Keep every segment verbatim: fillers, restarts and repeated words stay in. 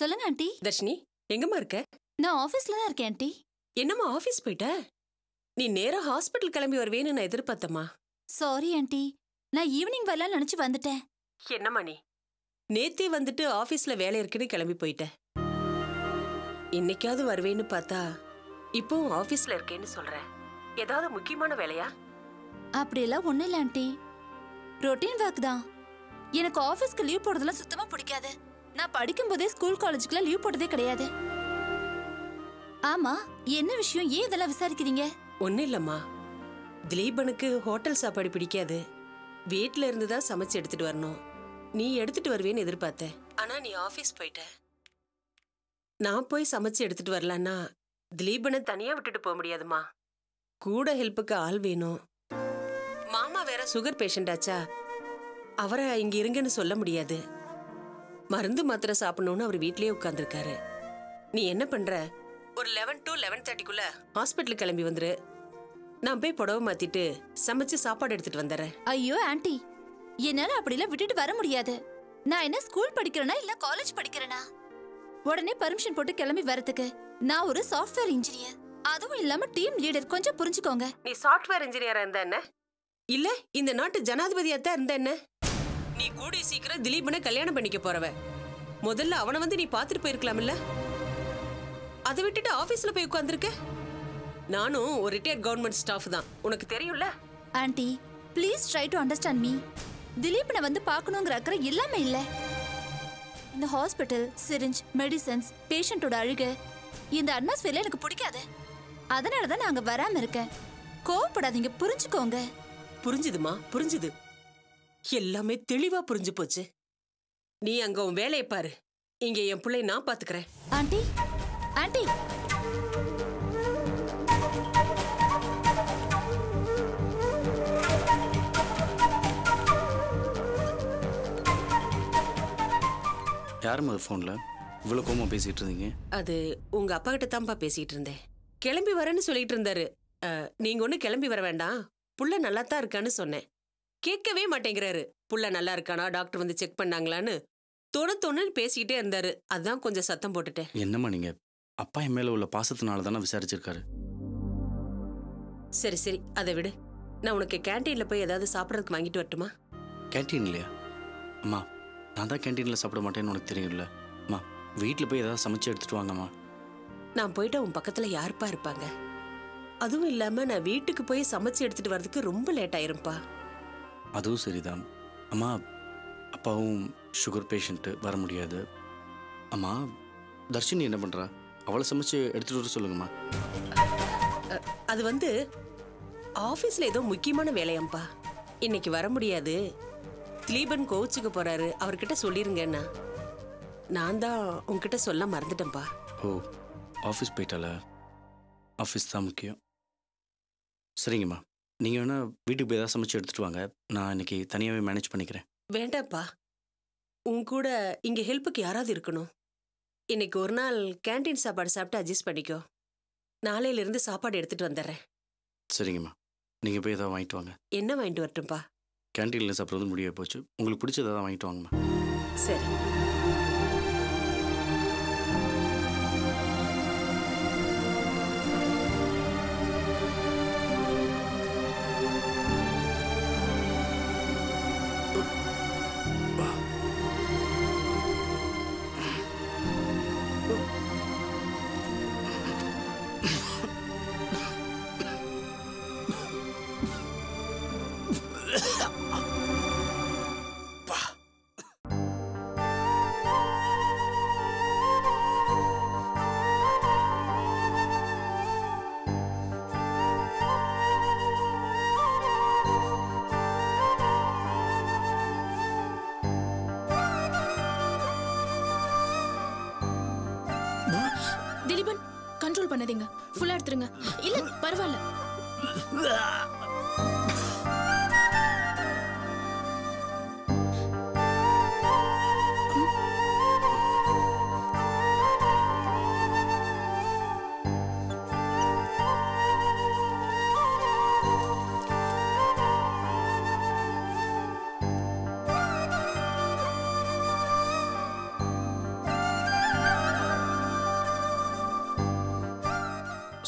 சொல்லுங்க ஆண்டி. தர்ஷினி, எங்கம்மா இருக்க? நான் ஆபீஸ்ல தான் இருக்கேன் ஆண்டி. என்னம்மா ஆபீஸ் போயிட்ட? நீ நேரா ஹாஸ்பிட்டல் கிளம்பி வருவேன்னு நான் எதிர்பார்த்தம்மா. சாரி ஆண்டி, நான் ஈவினிங் வரலாம்னு நினைச்சு வந்துட்டேன். என்னம்மா நீ நேத்தே வந்துட்டு ஆபீஸ்ல வேலை இருக்குன்னு கிளம்பி போயிட்ட. இன்னைக்காவது வருவேன்னு பார்த்தா இப்பவும் ஆபீஸ்ல இருக்கேன்னு சொல்ற. ஏதாவது முக்கியமான வேலையா? அப்படியெல்லாம் ஒண்ணு இல்ல ஆண்டி, ரொட்டீன் ஒர்க் தான். எனக்கு ஆபீஸ்க்கு லீவ் போடுறதுலாம் சுத்தமா பிடிக்காது. நான் படிக்கும் போதே ஸ்கூல் காலேஜுக்குலாம் லீவ் போட்டதே கிடையாது. ஆமா, என்ன விஷயம்? ஏன் இதெல்லாம் விசாரிக்கிறீங்க? ஒன்னும் இல்லம்மா, திலீபனுக்கு ஹோட்டல் சாப்பாடு பிடிக்காது. வீட்டுல இருந்துதான் சமைச்சு எடுத்துட்டு வரணும். நீ எடுத்துட்டு வருவேன்னு எதிர்பார்த்த. ஆனா நீ ஆபீஸ் போயிட்ட. நான் போய் சமைச்சு எடுத்துட்டு வரலான்னா திலீபனை தனியா விட்டுட்டு போக முடியாதுமா. கூட ஹெல்ப்புக்கு ஆள் வேணும். மாமா வேற சுகர் பேஷண்ட் ஆச்சா, அவரை இங்க இருங்கன்னு சொல்ல முடியாது. மருந்து மாத்திரை சாப்பிடணும்னு அவர் வீட்லயே உட்கார்ந்துருக்காரு. நீ என்ன பண்ற, ஒரு லெவன் டு லெவன் தேர்ட்டிக்குள்ள ஹாஸ்பிட்டல் கிளம்பி வந்துரு. நான் போய் புடவை மாத்திட்டு சமைச்சு சாப்பாடு எடுத்துட்டு வந்துடுறேன். ஐயோ ஆண்டி, என்னால அப்படிலாம் விட்டுட்டு வர முடியாது. நான் என்ன ஸ்கூல் படிக்கிறேனா இல்ல காலேஜ் படிக்கிறேனா? உடனே பர்மிஷன் போட்டு கிளம்பி வரதுக்கு நான் ஒரு சாஃப்ட்வேர் இன்ஜினியர், அதுவும் இல்லாம டீம் லீடர். கொஞ்சம் புரிஞ்சுக்கோங்க. நீ சாஃப்ட்வேர் இன்ஜினியரா இருந்தா என்ன, இல்ல இந்த நாட்டு ஜனாதிபதியா தான் இருந்தா என்ன? நீ கூடிய சீக்கிரம் திலீபனை கல்யாணம் பண்ணிக்க போறவ. முதல்ல அவனை வந்து நீ பாத்துட்டு போயிருக்கலாம்ல. அதை விட்டுட்டு ஆபீஸ்ல போய் உட்கார்ந்திருக்க. நானும் ஒரு ரிட்டையர்ட் கவர்மெண்ட் ஸ்டாஃப் தான், உனக்கு தெரியும்ல. Aunty please try to understand me. திலீபனை வந்து பார்க்கணுங்கிற அக்கறை எல்லாமே இல்ல. இந்த ஹாஸ்பிட்டல், சிரிஞ்ச், மெடிசன்ஸ், பேஷண்டோட அழுக, இந்த அட்மாஸ்பியர்ல எனக்கு பிடிக்காது. அதனால தான் நான் அங்க வராம இருக்கேன். கோவப்படாதீங்க, புரிஞ்சுக்கோங்க. புரிஞ்சுதுமா, புரிஞ்சுது. எல்லாமே தெளிவா புரிஞ்சு போச்சு. நீ அங்க உன் வேலையை பாரு, இங்க என் பிள்ளை நான் பாத்துக்கிறேன். ஆண்டி, ஆண்டி, யாரும் அது போன்ல இவ்வளவு கோமா பேசிட்டு இருந்தீங்க? அது உங்க அப்பா கிட்ட தான்ப்பா பேசிட்டு இருந்தேன். கிளம்பி வரேன்னு சொல்லிட்டு இருந்தாரு. நீங்க ஒண்ணு கிளம்பி வர வேண்டாம், புள்ள நல்லா தான் இருக்கான்னு சொன்னேன். கேட்கவே மாட்டேங்கிறாரு. புள்ள நல்லா இருக்கானா, டாக்டர் வந்து செக் பண்ணாங்களான்னு தொணு தொண்ணுன்னு பேசிக்கிட்டே இருந்தாரு. அதான் கொஞ்சம் சத்தம் போட்டுட்டேன். என்னம்மா நீங்க, அப்பா என் மேல உள்ள பாசத்தினால தானே விசாரிச்சிருக்காரு. சரி சரி, அதை விடு. நான் உனக்கு கேன்டீன்ல போய் ஏதாவது சாப்பிட்றதுக்கு வாங்கிட்டு வரட்டுமா? கேன்டீன் இல்லையா? அம்மா, நான் தான் கேன்டீன்ல சாப்பிட மாட்டேன்னு உனக்கு தெரியும்ல. அம்மா, வீட்டில் போய் ஏதாவது சமைச்சு எடுத்துட்டு வாங்கம்மா. நான் போயிட்டு உன் பக்கத்துல யாருப்பா இருப்பாங்க? அதுவும் இல்லாம நான் வீட்டுக்கு போய் சமைச்சு எடுத்துட்டு வர்றதுக்கு ரொம்ப லேட் ஆயிரும்பா. அதுவும் சரிதான் அம்மா, அப்பாவும் சுகர் பேஷண்ட்டு, வர முடியாது. அம்மா, தர்ஷினி என்ன பண்றா? அவளை சமைச்சு எடுத்துட்டு வர சொல்லுங்கம்மா. அது வந்து ஆபீஸ்ல ஏதோ முக்கியமான வேலையாம்பா, இன்னைக்கு வர முடியாது. திலீபன் கோச்சுக்கு போறாரு, அவர்கிட்ட சொல்லிருங்கன்னா. நான் தான் உங்ககிட்ட சொல்ல மறந்துட்டேன்பா. ஓ, ஆஃபீஸ் போயிட்டால? ஆஃபீஸ் தான் முக்கியம். சரிங்கம்மா, நீங்கள் வேணா வீட்டுக்கு போய் ஏதாவது சமைச்சு எடுத்துட்டு வாங்க. நான் இன்னைக்கு தனியாகவே மேனேஜ் பண்ணிக்கிறேன். வேண்டாப்பா, உன் கூட இங்கே ஹெல்ப்புக்கு யாராவது இருக்கணும். இன்னைக்கு ஒரு நாள் கேன்டீன் சாப்பாடு சாப்பிட்டு அட்ஜஸ்ட் பண்ணிக்கோ. நாளையிலிருந்து சாப்பாடு எடுத்துட்டு வந்துடுறேன். சரிங்கம்மா, நீங்கள் போய் ஏதாவது வாங்கிட்டு வாங்க. என்ன வாங்கிட்டு வரட்டும்பா? கேன்டீனில் சாப்பிட்றது முடிய போச்சு. உங்களுக்கு பிடிச்சதை தான் வாங்கிட்டு வாங்கம்மா. சரி. திலீபன், கண்ட்ரோல் பண்ணாதீங்க, ஃபுல்லா எடுத்துருங்க. இல்ல பரவாயில்ல.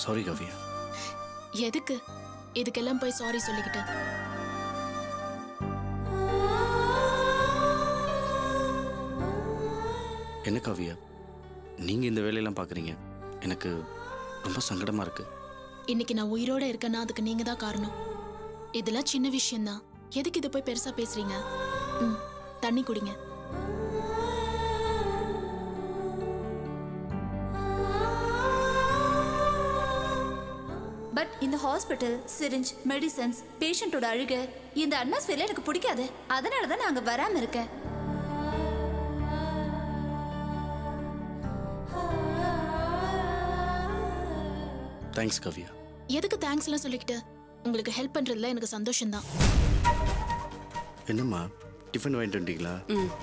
சாரி காவியா. எதுக்கு இதுக்கெல்லாம் போய் சாரி சொல்லிக்கிட்டு? என்ன காவியா, நீங்க இந்த வேலையெல்லாம் பாக்குறீங்க? எனக்கு ரொம்ப சங்கடமா இருக்கு. இன்னைக்கு நான் உயிரோட இருக்கேன்னா அதுக்கு நீங்க தான் காரணம். இதெல்லாம் சின்ன விஷயம்தான், எதுக்கு இதை போய் பெருசா பேசுறீங்க? ம், தண்ணி குடிங்க. பட் இந்த ஹாஸ்பிட்டல், சிரிஞ்ச், மெடிசன்ஸ், பேஷண்டோட அழுக, இந்த அட்மாஸ்பியர்ல எனக்கு பிடிக்காது. அதனால தான் நான் அங்க வராம இருக்கேன். தேங்க்ஸ் காவியா. எதுக்கு தேங்க்ஸ் எல்லாம் சொல்லிக்கிட்டு? உங்களுக்கு ஹெல்ப் பண்றதுல எனக்கு சந்தோஷம் தான். என்னம்மா, டிஃபன் வாங்கிட்டு வந்துட்டீங்களா?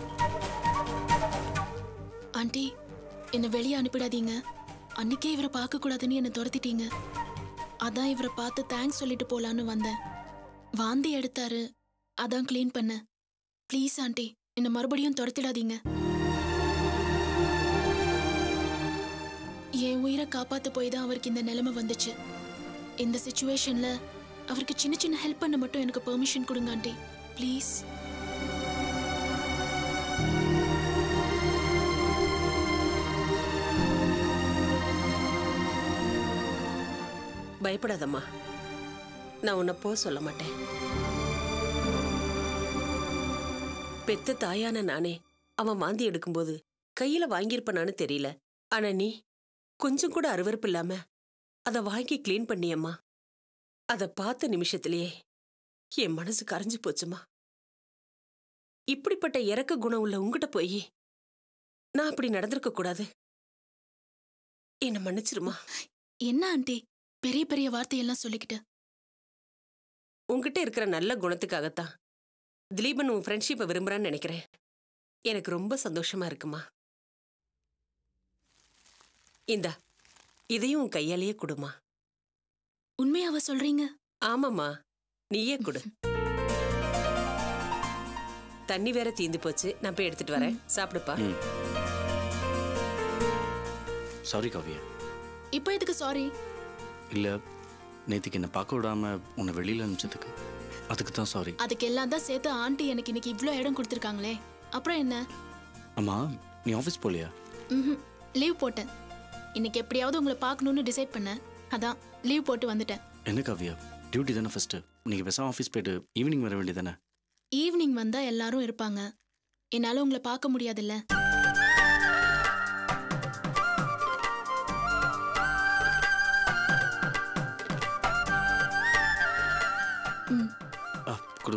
ஆண்டி, என்னை வெளியே அனுப்பிடாதீங்க. அன்னைக்கே இவரை பார்க்க கூடாதுன்னு என்னை துரத்திட்டீங்க. அதான் இவரை பார்த்து தேங்க்ஸ் சொல்லிட்டு போலான்னு வந்தேன். வாந்தி எடுத்தாரு, அதான் கிளீன் பண்ண. ப்ளீஸ் ஆண்டி, என்னை மறுபடியும் துரத்திடாதீங்க. என் உயிரை காப்பாத்து போய் தான் அவருக்கு இந்த நிலைமை வந்துச்சு. இந்த சிச்சுவேஷன்ல அவருக்கு சின்ன சின்ன ஹெல்ப் பண்ண மட்டும் எனக்கு பெர்மிஷன் கொடுங்க ஆண்டி, ப்ளீஸ். பயப்படாதம்மா, நான் உன்னை போ சொல்ல மாட்டேன். பெத்த தாயான நானே அவன் மாந்தி எடுக்கும்போது கையில வாங்கியிருப்பனான்னு தெரியல. ஆனா நீ கொஞ்சம் கூட அருவருப்பு இல்லாம அதை வாங்கி கிளீன் பண்ணியம்மா. அதை பார்த்த நிமிஷத்திலேயே என் மனசு கரைஞ்சு போச்சுமா. இப்படிப்பட்ட இறக்க குணம் உள்ள உங்ககிட்ட போய் நான் அப்படி நடந்திருக்க கூடாது. என்ன மன்னிச்சிருமா. என்ன ஆண்டி பெரிய பெரிய வார்த்தையெல்லாம் சொல்லிக்கிட்டு? உங்ககிட்ட இருக்கிற நல்ல குணத்துக்காகத்தான் திலீபன் உன் ஃப்ரெண்ட்ஷிப்பை விரும்புறான்னு நினைக்கிறேன். எனக்கு ரொம்ப சந்தோஷமா இருக்குமா. இந்தா, இதையும் உன் கையாலேயே கொடுமா. உண்மையாவ சொல்றீங்க? ஆமாம்மா, நீயே கொடு. தண்ணி வேற தீந்து போச்சு, நான் போய் எடுத்துட்டு வரேன். சாப்பிடுப்பா. சாரி காவியா. இப்போ எதுக்கு சாரி? இல்ல, நேத்துக்கு என்ன பார்க்க விடாம உன்னை வெளியில அனுப்பிச்சதுக்கு, அதுக்கு தான் சாரி. அதுக்கு எல்லாம் தான் சேர்த்து ஆண்டி எனக்கு இன்னைக்கு இவ்ளோ இடம் கொடுத்துருக்காங்களே, அப்புறம் என்ன? அம்மா, நீ ஆஃபீஸ் போலியா? ம், லீவ் போட்டேன். இன்னைக்கு எப்படியாவது உங்களை பார்க்கணும்னு டிசைட் பண்ணேன், அதான் லீவ் போட்டு வந்துட்டேன். என்ன காவியா, டியூட்டி தானே ஃபர்ஸ்ட். நீங்க பேசாம ஆஃபீஸ் போயிட்டு ஈவினிங் வர வேண்டியதானே? ஈவினிங் வந்தா எல்லாரும் இருப்பாங்க, என்னால உங்களை பார்க்க முடியாதுல்ல. ம், ஆ, கொடு.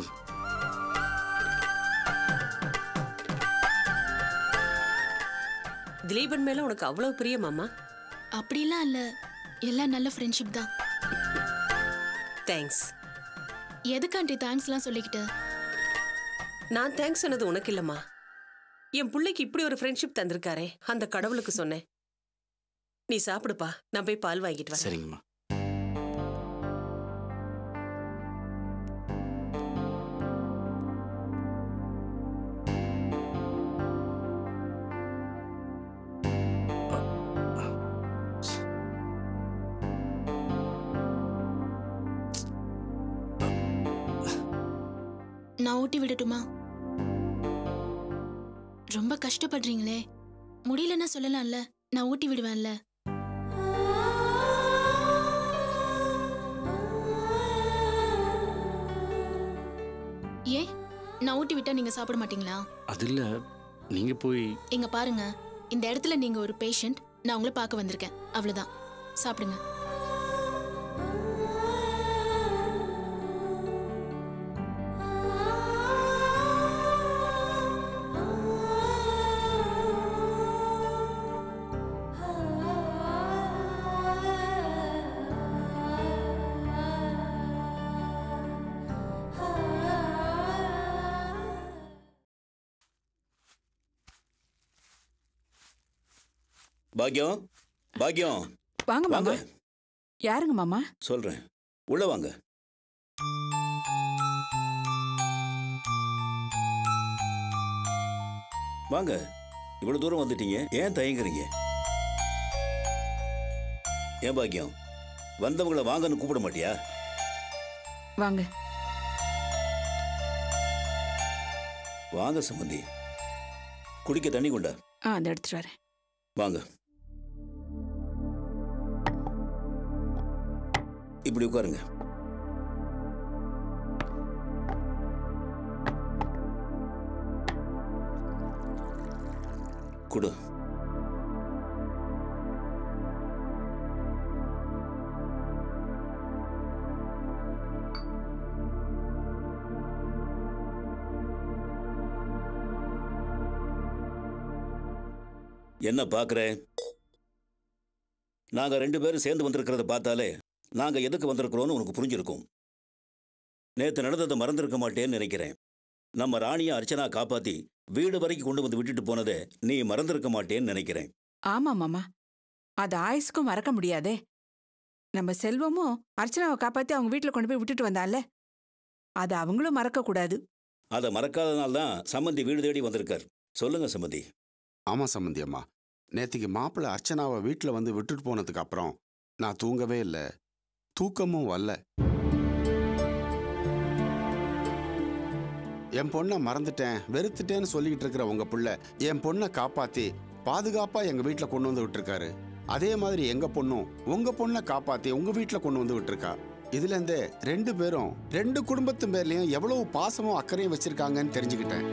திலீபன் மேல உனக்கு அவ்வளவு பிரியமாமா? அப்படிலாம் இல்ல, எல்லாம் நல்ல ஃப்ரெண்ட்ஷிப் தான். தேங்க்ஸ். எதுக்கு ஆண்டி தேங்க்ஸ்லாம் சொல்லிக்கிட்டு? நான் தேங்க்ஸ் சொன்னது உனக்கு இல்லம்மா, என் பிள்ளைக்கு இப்படி ஒரு ஃப்ரெண்ட்ஷிப் தந்திருக்காரே அந்த கடவுளுக்கு சொன்னேன். நீ சாப்பிடுப்பா, நான் போய் பால் வாங்கிட்டு வரேன். சரிங்கம்மா. நான் ஊட்டி விடட்டுமா? ரொம்ப கஷ்டப்படுறீங்களே, முடியலன்னா சொல்லலாம்ல, நான் ஊட்டி விடுவேன்ல. ஏன் நான் ஊட்டி விட்டா நீங்க சாப்பிட மாட்டீங்களா? அது இல்ல, நீங்க போய். இங்க பாருங்க, இந்த இடத்துல நீங்க ஒரு பேஷண்ட், நான் உங்களை பார்க்க வந்திருக்கேன், அவ்வளவுதான். சாப்பிடுங்க. பாக்யம், பாக்யம். வாங்க மாமா. யாருங்க மாமா? சொல்றேன், உள்ள வாங்க. வாங்க, இவ்வளவு தூரம் வந்துட்டீங்க, ஏன் தயங்குறீங்க? ஏன் பாக்யம், வந்தவங்களை வாங்கன்னு கூப்பிட மாட்டியா? வாங்க வாங்க சம்பந்தி. குடிக்க தண்ணி கொண்டா. ஆ அந்த எடுத்துட்டு வரேன். வாங்க. இப்படி உட்காருங்க. குடு. என்ன பாக்குற? நாங்க ரெண்டு பேரும் சேர்ந்து வந்திருக்கிறத பார்த்தாலே நாங்க எதுக்கு வந்திருக்கிறோம்னு உனக்கு புரிஞ்சிருக்கும். நேத்து நடந்ததை மறந்திருக்க மாட்டேன்னு நினைக்கிறேன். நம்ம ராணியை அர்ச்சனா காப்பாத்தி வீடு வரைக்கும் கொண்டு வந்து விட்டுட்டு போனதை நீ மறந்திருக்க மாட்டேன்னு நினைக்கிறேன். ஆமா மாமா, அது ஆயுசுக்கும் மறக்க முடியாதே. நம்ம செல்வமும் அர்ச்சனாவை காப்பாத்தி அவங்க வீட்டுல கொண்டு போய் விட்டுட்டு வந்தால, அது அவங்களும் மறக்க கூடாது. அதை மறக்காதனால்தான் சம்பந்தி வீடு தேடி வந்திருக்கார். சொல்லுங்க சம்பந்தி. ஆமா சம்பந்தி அம்மா, நேத்திக்கு மாப்பிள்ளை அர்ச்சனாவை வீட்டில் வந்து விட்டுட்டு போனதுக்கு அப்புறம் நான் தூங்கவே இல்லை, தூக்கமும் வரல. என் பொண்ணை மறந்துட்டேன், வெறுத்துட்டேன்னு சொல்லிக்கிட்டு இருக்கிற உங்க புள்ள என் பொண்ணை காப்பாத்தி பாதுகாப்பா எங்க வீட்டில் கொண்டு வந்து விட்டுருக்காரு. அதே மாதிரி எங்க பொண்ணும் உங்க பொண்ணை காப்பாத்தி உங்க வீட்டில் கொண்டு வந்து விட்டுருக்கா. இதுல இருந்தே ரெண்டு பேரும் ரெண்டு குடும்பத்து பேர்லயும் எவ்வளவு பாசமும் அக்கறையும் வச்சிருக்காங்கன்னு தெரிஞ்சுக்கிட்டேன்.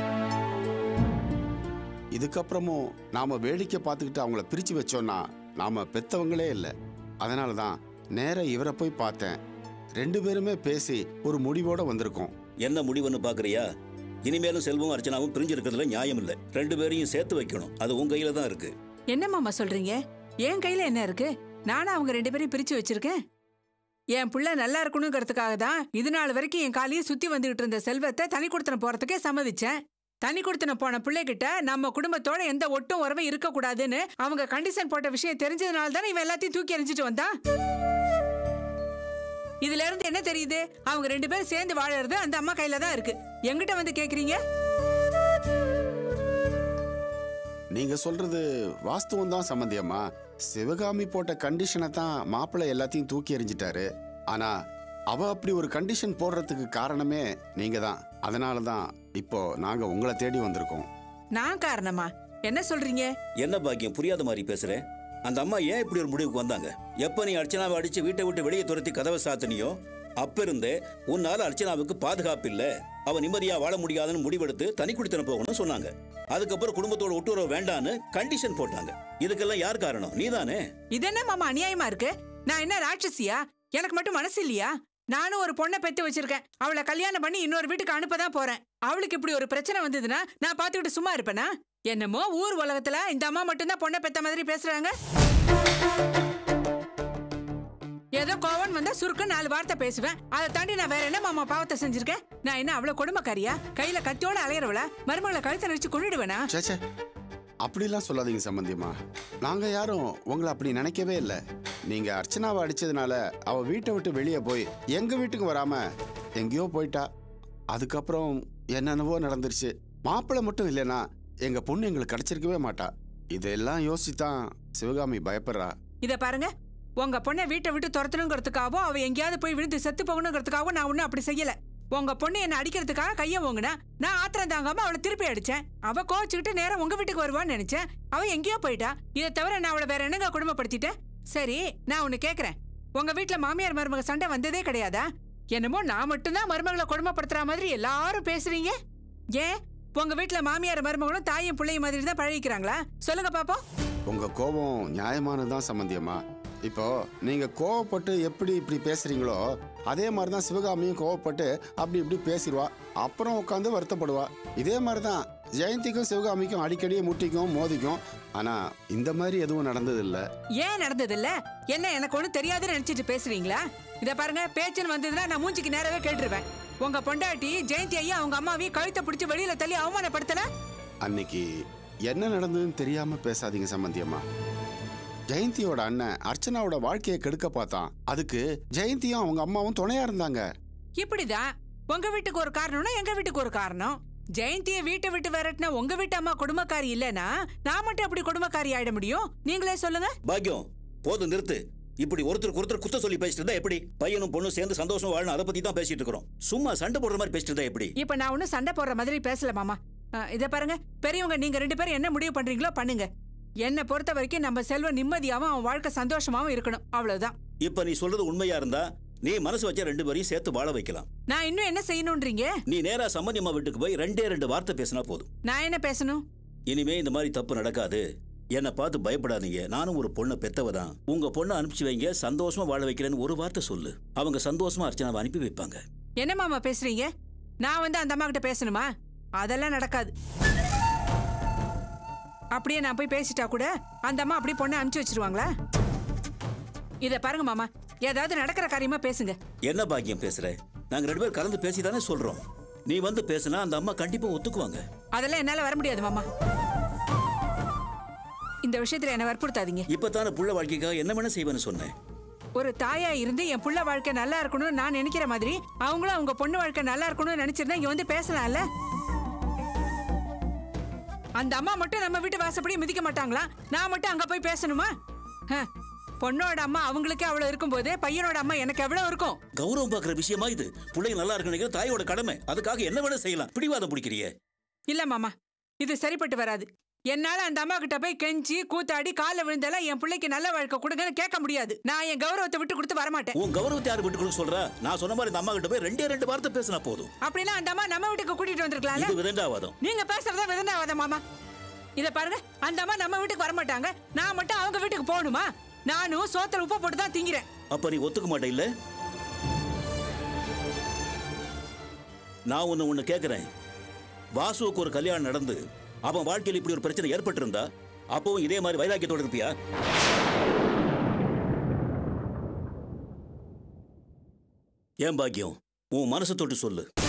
இதுக்கப்புறமும் நாம வேடிக்கை பார்த்துக்கிட்டு அவங்கள பிரிச்சு வச்சோம்னா நாம பெத்தவங்களே இல்லை. அதனால தான் நேர இவரை போய் பார்த்தேன். ரெண்டு பேருமே பேசி ஒரு முடிவோட வந்திருக்கோம். என்ன முடிவுன்னு பாக்குறியா? இனிமேலும் செல்வம் அர்ச்சனாவும் பிரிஞ்சு இருக்கிறதுல நியாயம் இல்லை. ரெண்டு பேரையும் சேர்த்து வைக்கணும். அது உங்க கையில தான் இருக்கு. என்ன மாமா சொல்றீங்க? என் கையில என்ன இருக்கு? நானும் அவங்க ரெண்டு பேரையும் பிரிச்சு வச்சிருக்கேன். என் புள்ள நல்லா இருக்கணுங்கிறதுக்காக தான் இது நாள் வரைக்கும் என் காலையே சுத்தி வந்துகிட்டு இருந்த செல்வத்தை தனி கொடுத்தன போறதுக்கே சம்மதிச்சேன். தனி கொடுத்தன போன பிள்ளைகிட்ட நம்ம குடும்பத்தோட எந்த ஒட்டும் உறவும் இருக்கக்கூடாதுன்னு அவங்க கண்டிஷன் போட்ட விஷயம் தெரிஞ்சதுனால தானே இவன் எல்லாத்தையும் தூக்கி எறிஞ்சிட்டு வந்தான். இதுல இருந்து என்ன தெரியுது? அவங்க ரெண்டு பேரும் சேர்ந்து வாழறது அந்த அம்மா கையில தான் இருக்கு. எங்கிட்ட வந்து கேக்குறீங்க? நீங்க சொல்றது வாஸ்தவம் தான் சம்பந்தி அம்மா. சிவகாமி போட்ட கண்டிஷனை தான் மாப்பிள்ளை எல்லாத்தையும் தூக்கி எறிஞ்சிட்டாரு. ஆனா அவ அப்படி ஒரு கண்டிஷன் போடுறதுக்கு காரணமே நீங்க தான். அதனால தான் இப்போ நாங்க உங்களை தேடி வந்திருக்கோம். நான் காரணமா? என்ன சொல்றீங்க? என்ன பாக்கியம், புரியாத மாதிரி பேசுறேன். அந்த அம்மா ஏன் இப்படி ஒரு முடிவுக்கு வந்தாங்க? எப்ப நீ அர்ச்சனாவை அடிச்சு வீட்டை விட்டு வெளியே துரத்தி கதவை சாத்தினியோ அப்ப இருந்தே உன்னால அர்ச்சனாவுக்கு பாதுகாப்பு இல்ல, அவ நிம்மதியா வாழ முடியாதுன்னு முடிவெடுத்து தனி குடித்தன போகணும்னு சொன்னாங்க. அதுக்கப்புறம் குடும்பத்தோட ஒட்டுறவு வேண்டான்னு கண்டிஷன் போட்டாங்க. இதுக்கெல்லாம் யார் காரணம்? நீதானே. இது என்ன மாமா அநியாயமா இருக்கு? நான் என்ன ராட்சசியா? எனக்கு மட்டும் மனசு இல்லையா? நானும் ஒரு பொண்ணை பெத்து வச்சிருக்கேன். அவளை கல்யாணம் பண்ணி இன்னொரு வீட்டுக்கு அனுப்பதான் போறேன். அவளுக்கு இப்படி ஒரு பிரச்சனை வந்ததுன்னா நான் பாத்துக்கிட்டு சும்மா இருப்பேனா? என்னமோ ஊர் உலகத்துல இந்த அம்மா மட்டும்தான் பொண்ணை பெத்த மாதிரி பேசுறாங்க. ஏதோ கோவன் வந்தா சுருக்க நாலு வார்த்தை பேசுவேன். அதை தாண்டி நான் வேற என்ன மாமா பாவத்தை செஞ்சிருக்கேன்? நான் என்ன அவ்வளவு கொடுமைக்காரியா? கையில கத்தியோட அலையறவள மருமகளை கழுத்தை நடிச்சு கொண்டுடுவேனா? சேச்சே, அப்படிலாம் சொல்லாதீங்க சம்பந்தியம்மா. நாங்க யாரும் உங்களை அப்படி நினைக்கவே இல்லை. நீங்க அர்ச்சனாவை அடிச்சதுனால அவ வீட்டை விட்டு வெளியே போய் எங்க வீட்டுக்கு வராம எங்கேயோ போயிட்டா. அதுக்கப்புறம் என்னென்னவோ நடந்துருச்சு. மாப்பிள்ளை மட்டும் இல்லைன்னா எங்க பொண்ணு எங்களுக்கு கிடைச்சிருக்கவே மாட்டா. இதெல்லாம் யோசிச்சுதான் சிவகாமி பயப்படுறா. இத பாருங்க, உங்க பொண்ணை வீட்டை விட்டு துரத்தணுங்கிறதுக்காகவும் அவ எங்கேயாவது போய் விழுந்து செத்து போகணுங்கிறதுக்காகவும் நான் ஒன்னும் அப்படி செய்யல. உங்க பொண்ணு என்ன அடிக்கிறதுக்காக கைய ஓங்குனா நான் ஆத்திரம் தாங்காம அவளை திருப்பி அடிச்சேன். அவ கோச்சுக்கிட்டு நேரம் உங்க வீட்டுக்கு வருவான்னு நினைச்சேன். அவ எங்கேயோ போயிட்டா. இதை தவிர நான் அவளை வேற என்னங்க குடும்பப்படுத்திட்டேன்? சரி, நான் ஒன்னு கேக்குறேன். உங்க வீட்டுல மாமியார் மருமக சண்டை வந்ததே கிடையாதா? என்னமோ நான் மட்டும்தான் மருமகளை கொடுமைப்படுத்துற மாதிரி எல்லாரும் பேசுறீங்க. ஏன் உங்க வீட்டுல மாமியார் மருமகளும் தாயும் பிள்ளையும் மாதிரி தான் பழகிக்கிறாங்களா? சொல்லுங்க பாப்போம். உங்க கோபம் நியாயமானதுதான் சம்பந்தியம்மா. இப்போ நீங்க கோவப்பட்டு எப்படி இப்படி பேசுறீங்களோ அதே மாதிரிதான் சிவகாமியும் கோவப்பட்டு அப்படி இப்படி பேசிடுவா. அப்புறம் உட்காந்து வருத்தப்படுவா. இதே மாதிரிதான் ஜெயந்திக்கும் சிவகாமிக்கும் அடிக்கடி முட்டிக்கும் மோதிக்கும். ஆனா இந்த மாதிரி எதுவும் நடந்தது இல்ல. ஏன் நடந்தது இல்ல? என்ன எனக்கு ஒண்ணு தெரியாதுன்னு நினைச்சிட்டு பேசுறீங்களா? இத பாருங்க, பேச்சுன்னு வந்ததுன்னா நான் மூஞ்சிக்கு நேரவே கேட்டுருவேன். உங்க பொண்டாட்டி ஜெயந்தி ஐயா அவங்க அம்மாவையும் கழுத்தை பிடிச்சி வெளியில தள்ளி அவமானப்படுத்தல. அன்னைக்கு என்ன நடந்ததுன்னு தெரியாம பேசாதீங்க சம்பந்தியம்மா. ஜெயந்தியோட அண்ணன் அர்ச்சனாவோட வாழ்க்கையை கெடுக்க பார்த்தான். அதுக்கு ஜெயந்தியும் அவங்க அம்மாவும் துணையா இருந்தாங்க. இப்படிதான் உங்க வீட்டுக்கு ஒரு காரணம்னா எங்க வீட்டுக்கு ஒரு காரணம். ஜெயந்தியை வீட்டை விட்டு விரட்டினா உங்க வீட்டு அம்மா குடும்பக்காரி இல்லனா நான் மட்டும் அப்படி குடும்பக்காரி ஆயிட முடியும்? நீங்களே சொல்லுங்க. பாக்கியம், போதும் நிறுத்து. இப்படி ஒருத்தருக்கு ஒருத்தர் குத்த சொல்லி பேசிட்டு இருந்தா எப்படி? பையனும் பொண்ணும் சேர்ந்து சந்தோஷம் வாழணும், அதை பத்தி தான் பேசிட்டு இருக்கிறோம். சும்மா சண்டை போடுற மாதிரி பேசிட்டு இருந்தா எப்படி? இப்ப நான் ஒன்னும் சண்டை போடுற மாதிரி பேசல மாமா. இத பாருங்க, பெரியவங்க நீங்க ரெண்டு பேரும் என்ன முடிவு பண்றீங்களோ பண்ணுங்க. என்ன பொறுத்த வரைக்கும் நம்ம செல்வம் நிம்மதியாவும் அவன் வாழ்க்கை சந்தோஷமாவும் இருக்கணும், அவ்வளவுதான். இப்ப நீ சொல்றது உண்மையா இருந்தா நீ மனசு வச்ச ரெண்டு பேரையும் சேர்த்து வாழ வைக்கலாம். நான் இன்னும் என்ன செய்யணும்ன்றீங்க? நீ நேரா சம்மந்தி அம்மா வீட்டுக்கு போய் ரெண்டே ரெண்டு வார்த்தை பேசினா போதும். நான் என்ன பேசணும்? இனிமே இந்த மாதிரி தப்பு நடக்காது, என்னை பார்த்து பயப்படாதீங்க, நானும் ஒரு பொண்ணை பெத்தவதான், உங்க பொண்ணை அனுப்பிச்சு வைங்க, சந்தோஷமா வாழ வைக்கிறேன்னு ஒரு வார்த்தை சொல்லு. அவங்க சந்தோஷமா அர்ச்சனாவை அனுப்பி வைப்பாங்க. என்ன மாமா பேசுறீங்க? நான் வந்து அந்த அம்மா கிட்ட பேசணுமா? அதெல்லாம் நடக்காது. அப்படியே நான் போய் பேசிட்டா கூட அந்த அம்மா அப்படியே பொண்ணை அனுப்பிச்சு வச்சிருவாங்களா? இத பாருங்க மாமா, ஏதாவது நடக்கிற காரியமா பேசுங்க. என்ன பாக்கியம் பேசுற? நாங்க ரெண்டு பேரும் கலந்து பேசி தானே சொல்றோம். நீ வந்து பேசினா அந்த அம்மா கண்டிப்பா ஒத்துக்குவாங்க. அதெல்லாம் என்னால வர முடியாது மாமா. இந்த விஷயத்துல என்ன வற்புறுத்தாதீங்க. இப்பதான புள்ள வாழ்க்கைக்காக என்ன வேணா செய்வேன்னு சொன்னேன். ஒரு தாயா இருந்து என் புள்ள வாழ்க்கை நல்லா இருக்கணும்னு நான் நினைக்கிற மாதிரி அவங்களும் அவங்க பொண்ணு வாழ்க்கை நல்லா இருக்கணும்னு நினைச்சிருந்தா இங்க வந்து பேசலாம்ல. அந்த அம்மா மட்டும் நம்ம வீட்டு வாசப்படி மிதிக்க மாட்டாங்களா? நான் மட்டும் அங்க போய் பேசணுமா? பொண்ணோட அம்மா அவங்களுக்கே அவ்வளவு இருக்கும்போது பையனோட அம்மா எனக்கு எவ்வளவு இருக்கும்? கௌரவம் பாக்குற விஷயமா இது? பிள்ளைங்க நல்லா இருக்கணும் தாயோட கடமை, அதுக்காக என்ன வேணா செய்யலாம். பிடிவாதம் பிடிக்கிறிய? இல்ல மாமா, இது சரிப்பட்டு வராது. என்னால அந்த அம்மா கிட்ட போய் கெஞ்சி கூத்தாடி கால விழுந்தாலும் என் பிள்ளைக்கு நல்ல வாழ்க்கை கொடுங்கன்னு கேட்க முடியாது. நான் என் கௌரவத்தை விட்டு கொடுத்து வரமாட்டேன். உன் கௌரவத்தை யாரு விட்டு கொடுக்க சொல்ற? நான் சொன்ன மாதிரி இந்த அம்மா கிட்ட போய் ரெண்டே ரெண்டு வார்த்தை பேசினா போதும். அப்படின்னா அந்த அம்மா நம்ம வீட்டுக்கு கூட்டிட்டு வந்திருக்கலாம். இது விதண்டாவாதம். நீங்க பேசுறதா விதண்டாவாதம் மாமா. இத பாருங்க, அந்த அம்மா நம்ம வீட்டுக்கு வரமாட்டாங்க, நான் மட்டும் அவங்க வீட்டுக்கு போகணுமா? நானும் சோத்துல உப்பு போட்டு தான் திங்கிறேன். அப்ப நீ ஒத்துக்க மாட்டே இல்ல? நான் ஒன்னு ஒன்னு கேக்குறேன். வாசுவுக்கு ஒரு கல்யாணம் நடந்து அவன் வாழ்க்கையில் இப்படி ஒரு பிரச்சனை ஏற்பட்டு இருந்தா அப்பவும் இதே மாதிரி வைராக்கியத்தோட இருப்பியா? ஏன் பாக்கியம், உன் மனசை தொட்டு சொல்லு.